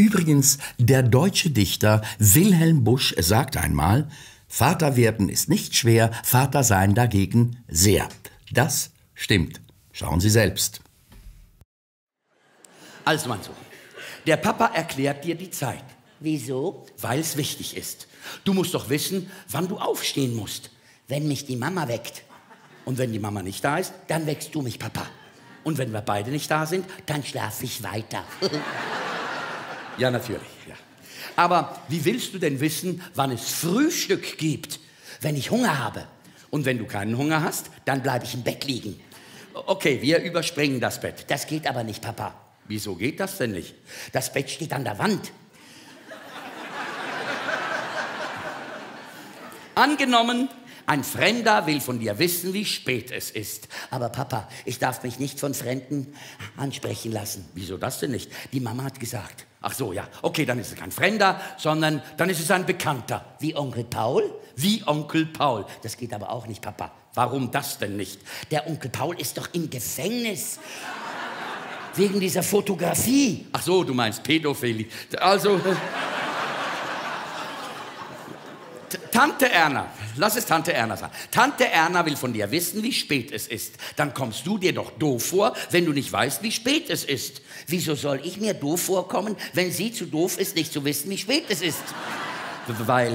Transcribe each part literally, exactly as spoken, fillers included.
Übrigens, der deutsche Dichter Wilhelm Busch sagt einmal, Vater werden ist nicht schwer, Vater sein dagegen sehr. Das stimmt. Schauen Sie selbst. Also, mein Sohn, der Papa erklärt dir die Zeit. Wieso? Weil es wichtig ist. Du musst doch wissen, wann du aufstehen musst. Wenn mich die Mama weckt. Und wenn die Mama nicht da ist? Dann weckst du mich, Papa. Und wenn wir beide nicht da sind? Dann schlafe ich weiter. Ja, natürlich. Ja. Aber wie willst du denn wissen, wann es Frühstück gibt? Wenn ich Hunger habe. Und wenn du keinen Hunger hast? Dann bleibe ich im Bett liegen. Okay, wir überspringen das Bett. Das geht aber nicht, Papa. Wieso geht das denn nicht? Das Bett steht an der Wand. Angenommen, ein Fremder will von dir wissen, wie spät es ist. Aber Papa, ich darf mich nicht von Fremden ansprechen lassen. Wieso das denn nicht? Die Mama hat gesagt. Ach so, ja. Okay, dann ist es kein Fremder, sondern dann ist es ein Bekannter. Wie Onkel Paul? Wie Onkel Paul. Das geht aber auch nicht, Papa. Warum das denn nicht? Der Onkel Paul ist doch im Gefängnis. Wegen dieser Fotografie. Ach so, du meinst Pädophilie. Also... Tante Erna, lass es Tante Erna sagen. Tante Erna will von dir wissen, wie spät es ist. Dann kommst du dir doch doof vor, wenn du nicht weißt, wie spät es ist. Wieso soll ich mir doof vorkommen, wenn sie zu doof ist, nicht zu wissen, wie spät es ist? Weil...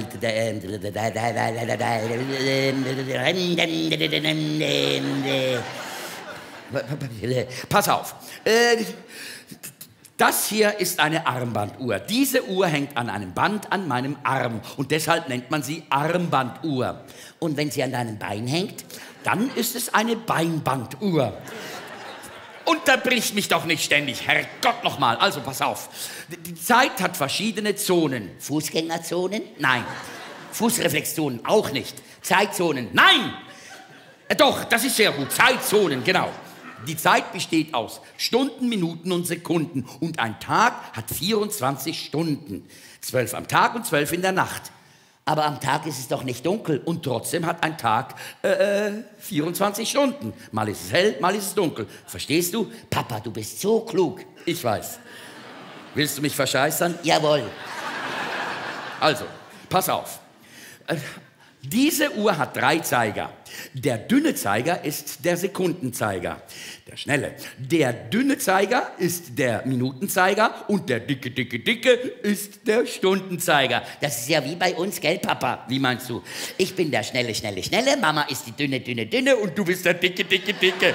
Pass auf. Äh, Das hier ist eine Armbanduhr. Diese Uhr hängt an einem Band an meinem Arm und deshalb nennt man sie Armbanduhr. Und wenn sie an deinem Bein hängt? Dann ist es eine Beinbanduhr. Unterbrich mich doch nicht ständig, Herrgott nochmal. Also pass auf. Die Zeit hat verschiedene Zonen. Fußgängerzonen? Nein. Fußreflexzonen auch nicht. Zeitzonen? Nein! Äh, doch, das ist sehr gut. Zeitzonen, genau. Die Zeit besteht aus Stunden, Minuten und Sekunden. Und ein Tag hat vierundzwanzig Stunden. Zwölf am Tag und zwölf in der Nacht. Aber am Tag ist es doch nicht dunkel. Und trotzdem hat ein Tag äh, vierundzwanzig Stunden. Mal ist es hell, mal ist es dunkel. Verstehst du? Papa, du bist so klug. Ich weiß. Willst du mich verscheißern? Jawohl. Also, pass auf. Äh, Diese Uhr hat drei Zeiger. Der dünne Zeiger ist der Sekundenzeiger, der schnelle. Der dünne Zeiger ist der Minutenzeiger und der dicke, dicke, dicke ist der Stundenzeiger. Das ist ja wie bei uns, gell, Papa? Wie meinst du? Ich bin der schnelle, schnelle, schnelle, Mama ist die dünne, dünne, dünne und Du bist der dicke, dicke, dicke.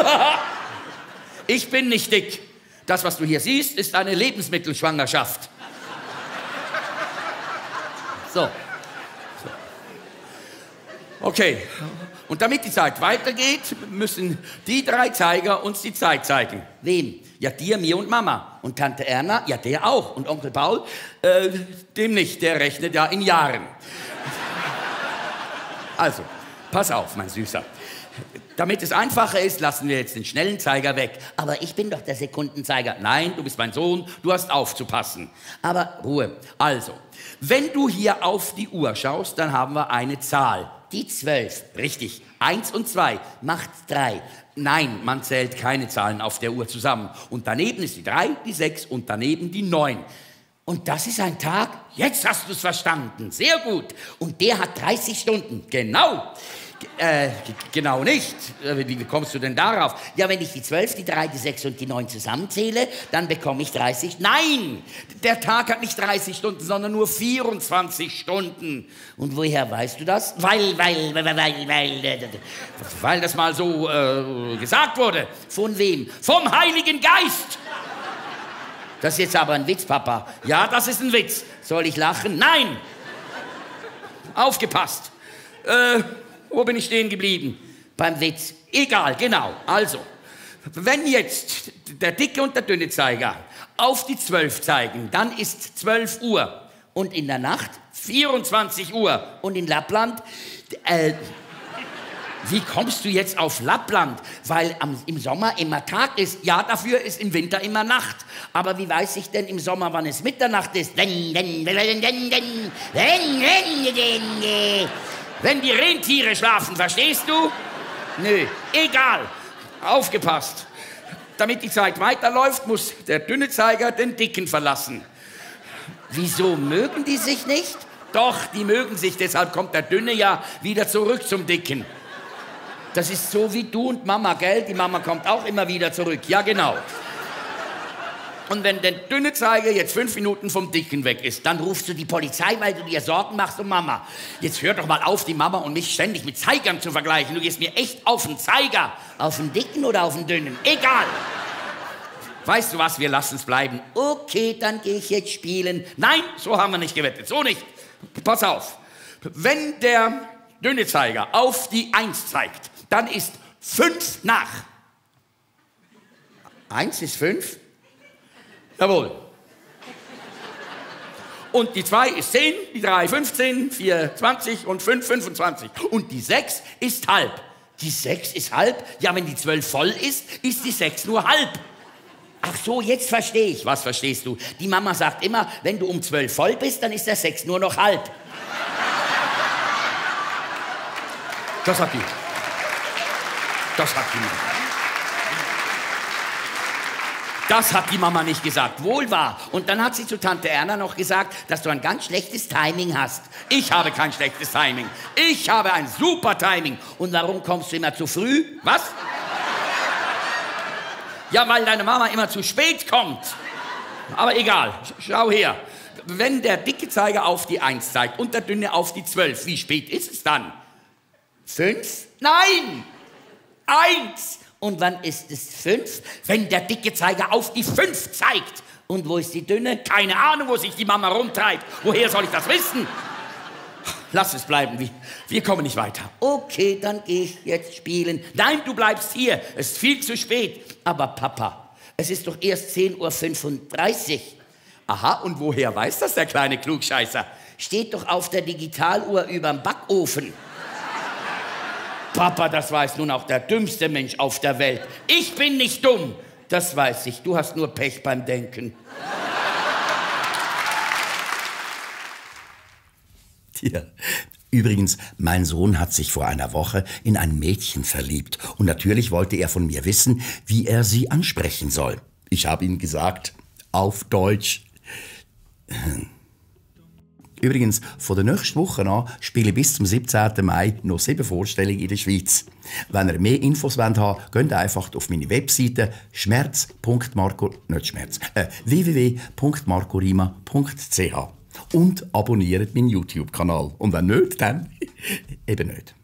Ich bin nicht dick. Das, was du hier siehst, ist eine Lebensmittelschwangerschaft. So. Okay, und damit die Zeit weitergeht, müssen die drei Zeiger uns die Zeit zeigen. Wem? Ja, dir, mir und Mama. Und Tante Erna? Ja, der auch. Und Onkel Paul? Äh, dem nicht, der rechnet ja in Jahren. Also, pass auf, mein Süßer. Damit es einfacher ist, lassen wir jetzt den schnellen Zeiger weg. Aber ich bin doch der Sekundenzeiger. Nein, du bist mein Sohn, du hast aufzupassen. Aber Ruhe. Also, wenn du hier auf die Uhr schaust, dann haben wir eine Zahl. die zwölf. Richtig. Eins und zwei. Macht drei. Nein, man zählt keine Zahlen auf der Uhr zusammen. Und daneben ist die drei, die sechs und daneben die neun. Und das ist ein Tag? Jetzt hast du es verstanden. Sehr gut. Und der hat dreißig Stunden. Genau. Äh, genau nicht. Wie kommst du denn darauf? Ja, wenn ich die zwölf, die drei, die sechs und die neun zusammenzähle, dann bekomme ich dreißig. Nein! Der Tag hat nicht dreißig Stunden, sondern nur vierundzwanzig Stunden. Und woher weißt du das? Weil, weil, weil, weil, weil, weil das mal so äh, gesagt wurde. Von wem? Vom Heiligen Geist. Das ist jetzt aber ein Witz, Papa. Ja, das ist ein Witz. Soll ich lachen? Nein! Aufgepasst. Äh, wo bin ich stehen geblieben? Beim Witz. Egal, genau. Also, wenn jetzt der dicke und der dünne Zeiger auf die zwölf zeigen, dann ist zwölf Uhr. Und in der Nacht? vierundzwanzig Uhr. Und in Lappland? Äh, Wie kommst du jetzt auf Lappland? weil am, im Sommer immer Tag ist. Ja, dafür ist im Winter immer Nacht. Aber wie weiß ich denn im Sommer, wann es Mitternacht ist? Wenn, wenn, wenn, wenn, wenn, wenn, wenn, wenn, wenn, Wenn die Rentiere schlafen, verstehst du? Nö, egal. Aufgepasst. Damit die Zeit weiterläuft, muss der dünne Zeiger den dicken verlassen. Wieso mögen die sich nicht? Doch, die mögen sich, deshalb kommt der Dünne ja wieder zurück zum Dicken. Das ist so wie du und Mama, gell? Die Mama kommt auch immer wieder zurück. Ja, genau. Und wenn der dünne Zeiger jetzt fünf Minuten vom Dicken weg ist, dann rufst du die Polizei, weil du dir Sorgen machst um Mama. Jetzt hör doch mal auf, die Mama und mich ständig mit Zeigern zu vergleichen. Du gehst mir echt auf den Zeiger. Auf den Dicken oder auf den Dünnen? Egal. Weißt du was, wir lassen es bleiben. Okay, dann gehe ich jetzt spielen. Nein, so haben wir nicht gewettet, so nicht. Pass auf, wenn der dünne Zeiger auf die Eins zeigt, dann ist fünf nach. Eins ist fünf? Jawohl. Und die zwei ist zehn, die drei fünfzehn, vier zwanzig und fünf fünfundzwanzig. Und die sechs ist halb. Die sechs ist halb? Ja, wenn die zwölf voll ist, ist die sechs nur halb. Ach so, jetzt verstehe ich. Was verstehst du? Die Mama sagt immer, wenn du um zwölf voll bist, dann ist der sechs nur noch halb. Das hat die. Das hat die Mama. Das hat die Mama nicht gesagt. Wohl wahr. Und dann hat sie zu Tante Erna noch gesagt, dass du ein ganz schlechtes Timing hast. Ich habe kein schlechtes Timing. Ich habe ein super Timing. Und warum kommst du immer zu früh? Was? Ja, weil deine Mama immer zu spät kommt. Aber egal, schau her. Wenn der dicke Zeiger auf die Eins zeigt und der dünne auf die zwölf, wie spät ist es dann? Fünf? Nein! Eins! Und wann ist es fünf? Wenn der dicke Zeiger auf die fünf zeigt. Und wo ist die dünne? Keine Ahnung, wo sich die Mama rumtreibt. Woher soll ich das wissen? Lass es bleiben, wir, wir kommen nicht weiter. Okay, dann gehe ich jetzt spielen. Nein, du bleibst hier, es ist viel zu spät. Aber Papa, es ist doch erst zehn Uhr fünfunddreißig. Aha, und woher weiß das der kleine Klugscheißer? Steht doch auf der Digitaluhr überm Backofen. Papa, das weiß nun auch der dümmste Mensch auf der Welt. Ich bin nicht dumm, das weiß ich. Du hast nur Pech beim Denken. Ja. Übrigens, mein Sohn hat sich vor einer Woche in ein Mädchen verliebt. Und natürlich wollte er von mir wissen, wie er sie ansprechen soll. Ich habe ihm gesagt, auf Deutsch. Übrigens, von der nächsten Woche an spiele ich bis zum siebzehnten Mai noch sieben Vorstellungen in der Schweiz. Wenn ihr mehr Infos wollt haben, geht einfach auf meine Webseite schmerz punkt marco, nicht Schmerz, äh, w w w punkt marcorima punkt c h und abonniert meinen YouTube-Kanal. Und wenn nicht, dann eben nicht.